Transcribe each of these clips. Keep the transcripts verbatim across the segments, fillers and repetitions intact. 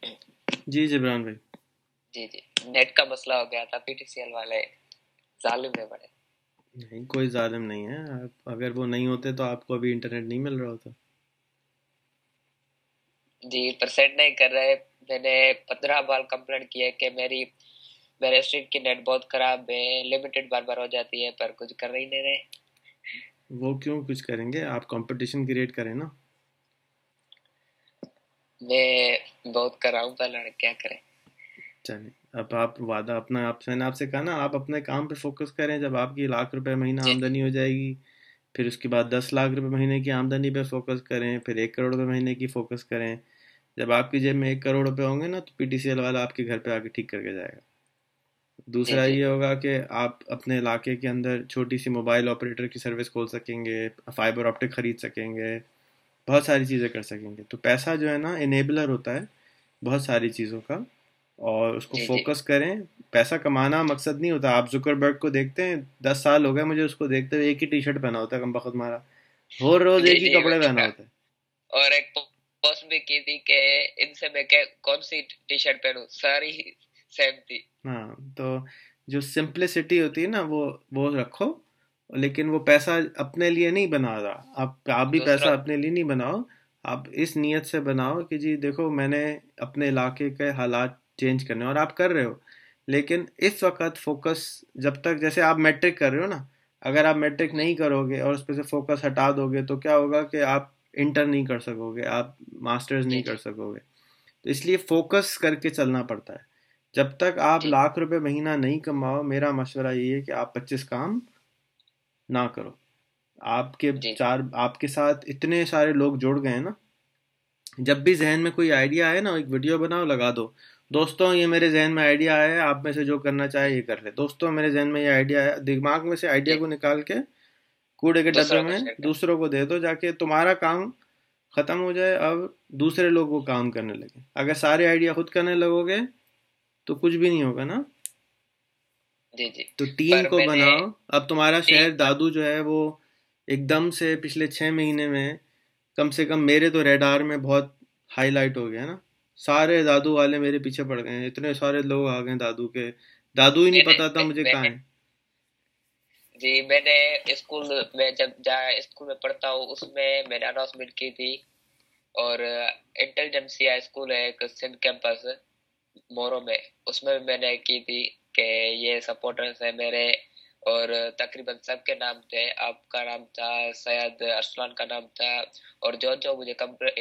जी जिब्रान भाई। जी जी। नेट का मसला हो गया था, पीटीसीएल वाले जालिम है बड़े। नहीं, कोई जालिम नहीं है। आप अगर वो नहीं होते तो आपको अभी इंटरनेट नहीं मिल रहा होता। जी, पर सेट नहीं कर रहे। मैंने पंद्रह बार कंप्लेंट किया कि मेरी मेरे स्ट्रीट की नेट बहुत खराब है, लिमिटेड बार बार हो जाती है, पर कुछ कर ही नहीं रहे। वो क्यों कुछ करेंगे? आप कंपटीशन क्रिएट करें ना। मैं बहुत कर रहा हूँ, पर क्या करें। चलिए, अब आप वादा अपना, आप मैंने आपसे कहा ना, आप अपने काम पे फोकस करें। जब आपकी लाख रुपए महीना जी आमदनी हो जाएगी, फिर उसके बाद दस लाख रुपए महीने की आमदनी पे फोकस करें, फिर एक करोड़ रुपए महीने की फोकस करें। जब आपकी जेब में एक करोड़ रुपए होंगे ना, तो पीटीसीएल वाला आपके घर पे आके ठीक करके जाएगा। जी दूसरा जी। ये होगा कि आप अपने इलाके के अंदर छोटी सी मोबाइल ऑपरेटर की सर्विस खोल सकेंगे, फाइबर ऑप्टिक खरीद सकेंगे, बहुत सारी चीज़ें कर सकेंगे। तो पैसा जो है ना, इनेबलर होता है बहुत सारी चीज़ों का। और उसको जी जी। फोकस करें। पैसा कमाना मकसद नहीं होता। आप जुकरबर्ग को देखते हैं, दस साल हो गए मुझे उसको देखते हुए, एक ही टी शर्ट पहना होता है कम बख्त मारा। हर रोज जी एक ही जी कपड़े पहना मैं- होता है। और एक पोस्ट भी की थी कि इनसे मैं क्या कौन सी टी शर्ट पहनूं, सारी सेम थी। हाँ, तो जो सिंप्लिसिटी होती है ना, वो वो रखो। लेकिन वो पैसा अपने लिए नहीं बना रहा। आप आप भी पैसा दूसरों। अपने लिए नहीं बनाओ। आप इस नीयत से बनाओ कि जी देखो, मैंने अपने इलाके के हालात चेंज करने हैं, और आप कर रहे हो। लेकिन इस वक्त फोकस, जब तक जैसे आप मैट्रिक कर रहे हो ना, अगर आप मैट्रिक नहीं करोगे और उस पर से फोकस हटा दोगे, तो क्या होगा कि आप इंटर नहीं कर सकोगे, आप मास्टर्स जी नहीं कर जी सकोगे। तो इसलिए फोकस करके चलना पड़ता है। जब तक आप जी लाख रुपए महीना नहीं कमाओ, मेरा मशवरा ये है कि आप पच्चीस काम ना करो। आपके जी जी। चार आपके साथ इतने सारे लोग जुड़ गए हैं ना। जब भी जहन में कोई आइडिया आए ना, एक वीडियो बनाओ, लगा दो। दोस्तों, ये मेरे जहन में आइडिया आया है, आप में से जो करना चाहे ये कर ले। दोस्तों, मेरे जहन में ये आइडिया है। दिमाग में से आइडिया जी को निकाल के कूड़े के डब्बे दूसरों को में शेयर कर। दूसरों को दे दो, जाके तुम्हारा काम खत्म हो जाए। अब दूसरे लोग वो काम करने लगे। अगर सारे आइडिया खुद करने लगोगे तो कुछ भी नहीं होगा ना। जी जी। तो टीम पर को मैंने बनाओ। अब तुम्हारा शहर टीम बन। दादू जो है वो एकदम से पिछले छह महीने में, कम से कम मेरे तो रेडार में बहुत हाईलाइट हो गया ना। सारे दादू वाले मेरे पीछे पड़ गए हैं, इतने सारे लोग आ गए दादू के। दादू ही नहीं मैंने पता था मैं, मुझे कहाँ मैंने है। जी मैंने स्कूल में जब जहाँ स्कूल में पढ़ता हूँ उसमें मैंने अनाउंसमेंट की थी। और इंटेलिजेंसिया स्कूल है एक सिंध कैंपस मोरो में, उसमें भी मैंने की थी कि ये सपोर्टर्स है मेरे। और तकरीबन सबके नाम थे, आपका नाम था, सैयद अरसलान का नाम था, और जो जो मुझे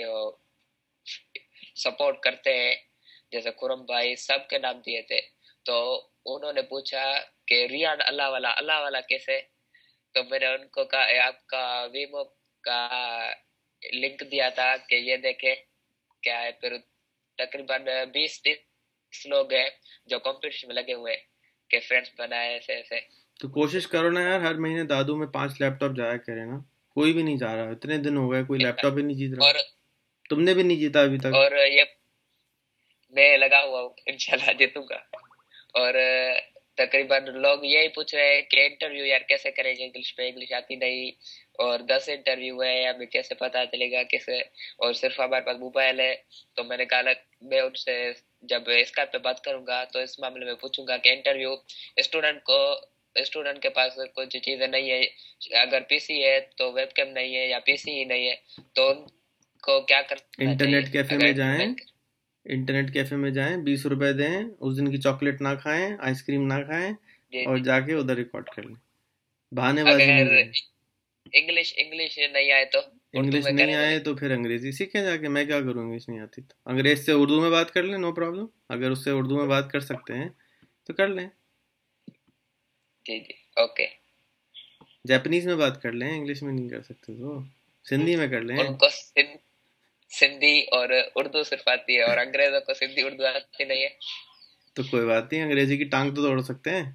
सपोर्ट करते हैं जैसे खुरम भाई, सबके नाम दिए थे। तो उन्होंने पूछा कि रियान अल्लाह वाला अल्लाह वाला कैसे। तो मैंने उनको कहा, "ए, आपका वीमो का लिंक दिया था कि ये देखे क्या है।" फिर तकरीबन बीस तीस लोग हैं जो कंपटीशन में लगे हुए हैं कि फ्रेंड्स बनाए ऐसे ऐसे। तो कोशिश करो ना यार, हर महीने दादू में पांच लैपटॉप जाया करे ना। कोई भी नहीं जा रहा, इतने दिन हो गए कोई लैपटॉप ही नहीं जीत रहा। और तुमने भी नहीं जीता अभी तक। और ये मैं लगा हुआ हूँ, इंशाल्लाह जीतूंगा। और अ, तकरीबन लोग यही पूछ रहे हैं कि इंटरव्यू यार कैसे करेंगे, इंग्लिश में, इंग्लिश आती नहीं। और दस इंटरव्यू है, हमें कैसे पता चलेगा कैसे। और सिर्फ हमारे पास मोबाइल है। तो मैंने कहा लग- मैं उनसे जब स्काइप पे बात करूंगा तो इस मामले में पूछूंगा कि इंटरव्यू स्टूडेंट को स्टूडेंट के पास कुछ चीजें नहीं है। अगर पीसी है तो वेबकैम नहीं है, या पीसी ही नहीं है, तो उनको क्या करना इंटरनेट चाहिए कैफे अगर में इंटरव्यू जाएं। नहीं। इंटरनेट कैफे में जाएं, बीस रुपए दें, उस दिन की चॉकलेट ना खाएं, आइसक्रीम ना खाएं, जी और जी। जाके उधर रिकॉर्ड कर लें। बहानेबाजी नहीं अगर करें। इंग्लिश इंग्लिश नहीं आए तो उर्दू इंग्लिश में नहीं करें आए बोले। तो फिर अंग्रेजी सीखें जाके। मैं क्या करूँ, इंग्लिश नहीं आती तो अंग्रेज से उर्दू में बात कर लें, नो प्रॉब्लम। अगर उससे उर्दू में बात कर सकते हैं तो कर लें। जी जी। ओके। जापानीज में बात कर लें, इंग्लिश में नहीं कर सकते तो सिंधी में कर लें। उनको सिं, सिंधी और उर्दू सिर्फ आती है, और अंग्रेजों को सिंधी उर्दू आती नहीं है। तो कोई बात नहीं, अंग्रेजी की टांग तो तोड़ सकते हैं।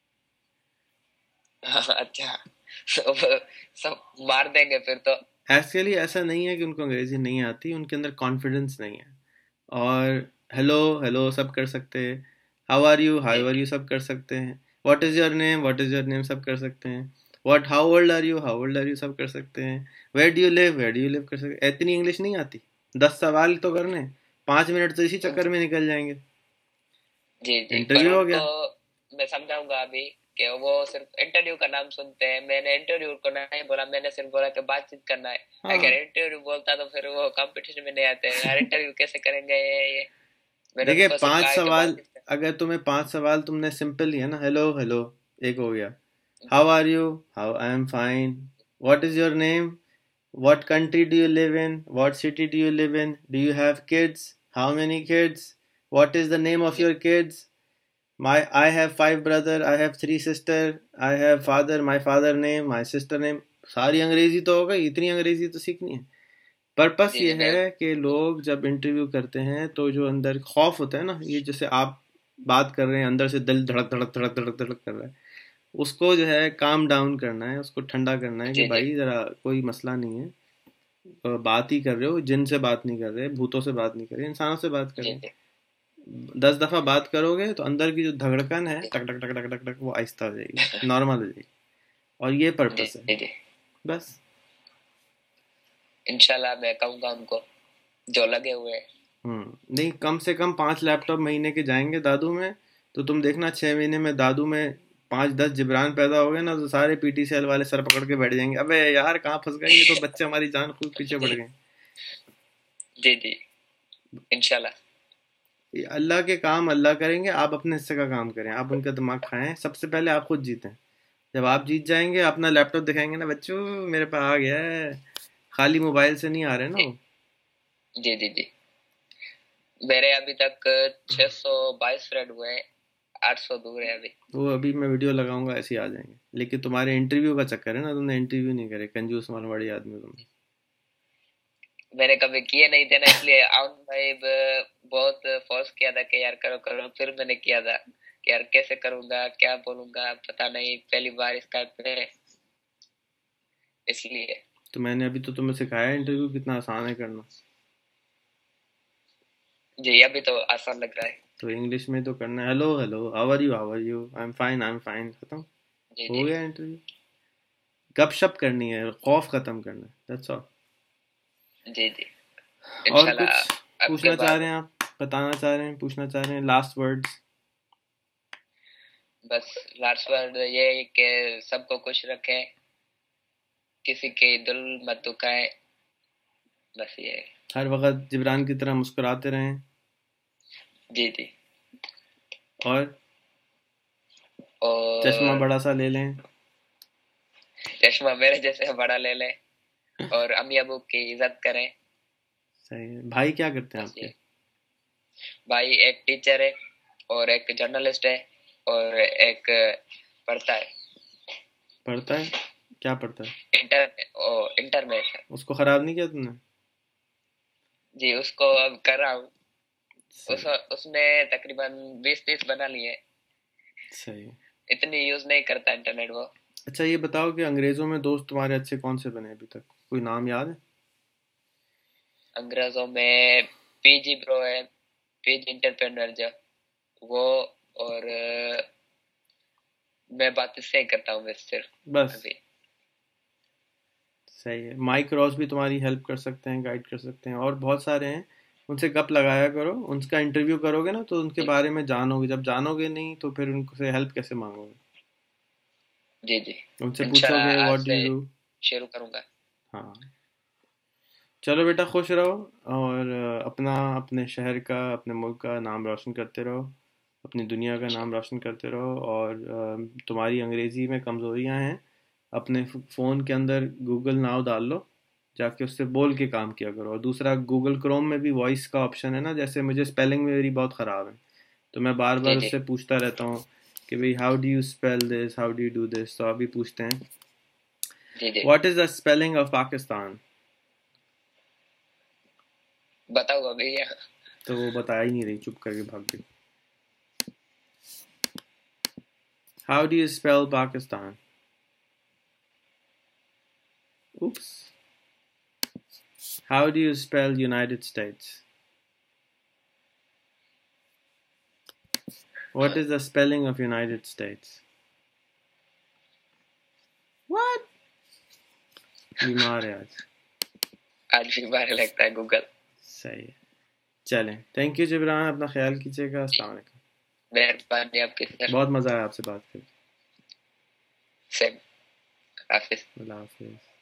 हाँ, अच्छा। सब सब मार देंगे फिर तो। एक्चुअली ऐसा नहीं है कि उनको अंग्रेजी नहीं आती, उनके अंदर कॉन्फिडेंस नहीं है। और हेलो हेलो सब कर सकते हैं। हाउ आर यू जी हाउ आर जी। यू सब कर सकते हैं। What is your name what is your name सब कर सकते हैं। What how old are you how old are you सब कर सकते हैं। Where do you live where do you live कर सकते हैं। इतनी इंग्लिश नहीं आती। दस सवाल तो करने, पांच मिनट तो इसी चक्कर में निकल जाएंगे, जी जी। इंटरव्यू हो गया। मैं समझाऊंगा अभी कि वो सिर्फ इंटरव्यू का नाम सुनते हैं। मैंने इंटरव्यू को नहीं बोला, मैंने सिर्फ बोला कि बातचीत करना है। हाँ। अगर इंटरव्यू बोलता तो फिर वो कंपटीशन में नहीं आते यार, इंटरव्यू कैसे करेंगे ये। मैंने देखिए उनको सिर्फ पांच कहा कि सवाल, बातचीत कर। अगर तुम्हें पांच सवाल तुमने सिंपल ही है ना, हेलो हेलो एक हो गया, how are you, how I am fine, what is your name, what country do you live in, what city do you live in, do you have kids, how many kids, what is the name of your kids, my I have five brother, I have three sister, I have father, my father name, my sister name. सारी अंग्रेजी तो हो गई, इतनी अंग्रेजी तो सीखनी है। पर्पस जी ये जी मैं है कि लोग जब इंटरव्यू करते हैं तो जो अंदर खौफ होता है ना, ये जैसे आप बात कर रहे हैं अंदर से दिल धड़क धड़क धड़क धड़क धड़क कर रहा है, उसको जो है काम डाउन करना है, उसको ठंडा करना है कि जी जी भाई जरा कोई मसला नहीं है, अ, बात ही कर रहे हो, जिन से बात नहीं कर रहे, भूतों से बात नहीं कर रहे, इंसानों से बात कर जी रहे हैं। जी दस दफा बात करोगे तो अंदर की जो धड़कन है जी टक टक टक टक टक टक वो आहिस्ता हो जाएगी, नॉर्मल हो जाएगी। और ये जी पर्पस है जी जी। बस। इंशाल्लाह मैं कहूंगा उनको जो लगे हुए हैं। हम्म नहीं, कम से कम पांच लैपटॉप महीने के जाएंगे दादू में, तो तुम देखना छह महीने में दादू में पांच दस जिब्रान पैदा हो गए ना, तो सारे पीटीसीएल वाले सर पकड़ के बैठ जाएंगे, अबे यार कहाँ फंस गए, ये तो बच्चे हमारी जान खूब पीछे पड़ जी गए। जी जी इंशाल्लाह। ये अल्लाह के काम अल्लाह करेंगे, आप अपने हिस्से का काम करें, आप उनका दिमाग खाएं, सबसे पहले आप खुद जीतें। जब आप जीत जाएंगे अपना लैपटॉप दिखाएंगे ना, बच्चों मेरे पास आ गया है, खाली मोबाइल से नहीं आ रहे ना जी वो। जी जी जी। मेरे अभी तक छह सौ बाईस फ्रेंड हुए हैं, आठ सौ दूर है अभी। वो अभी मैं वीडियो लगाऊंगा ऐसे ही आ जाएंगे, लेकिन तुम्हारे इंटरव्यू का चक्कर है ना, तुमने इंटरव्यू नहीं करे, कंजूस मारवाड़ी आदमी हो तुम। मैंने कभी किए नहीं थे ना, इसलिए आउन भाई ब- बहुत फोर्स किया था कि यार करो करो, फिर मैंने किया था कि यार कैसे करूंगा, क्या बोलूंगा, पता नहीं, पहली बार इस टाइप पे, इसलिए। तो मैंने अभी तो तुम्हें सिखाया इंटरव्यू कितना आसान है करना, जी अभी तो आसान लग रहा है। तो इंग्लिश में तो करना है, hello hello how are you, how are you, I am fine, I am fine, खत्म, जी हो जी गया इंटरव्यू। गपशप करनी है, खौफ खत्म करना है, दैट्स ऑल। जी जी और इंशाल्लाह। कुछ अब के पूछना चाह बाद रहे हैं आप, बताना चाह रहे हैं, पूछना चाह रहे हैं, लास्ट वर्ड्स। बस लास्ट वर्ड ये है कि सबको खुश रखें, किसी के दिल मत दुखाए, बस ये है। हर वक्त जिब्रान की तरह मुस्कुराते रहें। जी जी। और चश्मा और बड़ा सा ले लें। चश्मा मेरे जैसे बड़ा ले लें, और अम्मी अबू की इज्जत करें। सही है। भाई क्या करते हैं बस आपके? ये, भाई एक टीचर है और एक जर्नलिस्ट है और एक पढ़ता है। पढ़ता है? क्या पढ़ता है? इंटर ओ इंटर में है। उसको खराब नहीं किया तुमने? जी उसको अब कर रहा हूँ। उस सही। उसने तकरीबन बीस तीस बना लिए। सही। इतनी यूज नहीं करता इंटरनेट वो। अच्छा ये बताओ कि अंग्रेजों में दोस्त तुम्हारे अच्छे कौन से बने अभी तक, कोई नाम याद है? अंग्रेजों में पीजी ब्रो है, पीजी इंटरप्रेन्योर जो वो, और अ, मैं बात इससे ही करता हूँ बस सिर्फ बस। अभी। सही है, माइक रॉस भी तुम्हारी हेल्प कर सकते हैं, गाइड कर सकते हैं, और बहुत सारे हैं, उनसे गप लगाया करो, उनका इंटरव्यू करोगे ना तो उनके जी बारे में जानोगे, जब जानोगे नहीं तो फिर उनसे हेल्प कैसे मांगोगे? जी जी उनसे इंशाल्लाह पूछोगे आज what do say you do. शुरू करूंगा। हाँ। चलो बेटा खुश रहो, और अ, अपना, अपने शहर का, अपने मुल्क का नाम रोशन करते रहो, अपनी दुनिया का नाम रोशन करते रहो, और अ, तुम्हारी अंग्रेज़ी में कमज़ोरियाँ हैं, अपने फ़ोन के अंदर गूगल नाउ डाल लो, जाके उससे बोल के काम किया करो। और दूसरा, गूगल क्रोम में भी वॉइस का ऑप्शन है ना, जैसे मुझे स्पेलिंग मेरी बहुत ख़राब है, तो मैं बार जी बार जी उससे पूछता रहता हूँ कि भाई how do you spell this, how do you do this, तो अभी पूछते हैं, जी जी what is the spelling of Pakistan? बताओ अभी या। तो वो बता ही नहीं रही, चुप करके भाग गई। How do you spell Pakistan? Oops. How do you spell United States? What is the spelling of United States? What? बीमार है आज। आज भी बार लगता है गूगल। सही है। चलें, थैंक यू जिब्रान, अपना ख्याल कीजिएगा। अस्सलाम वालेकुम। मेहरबानी आपकी सर। बहुत मज़ा आया आपसे बात करके। सेम। हाफिज। अल्लाह हाफिज़।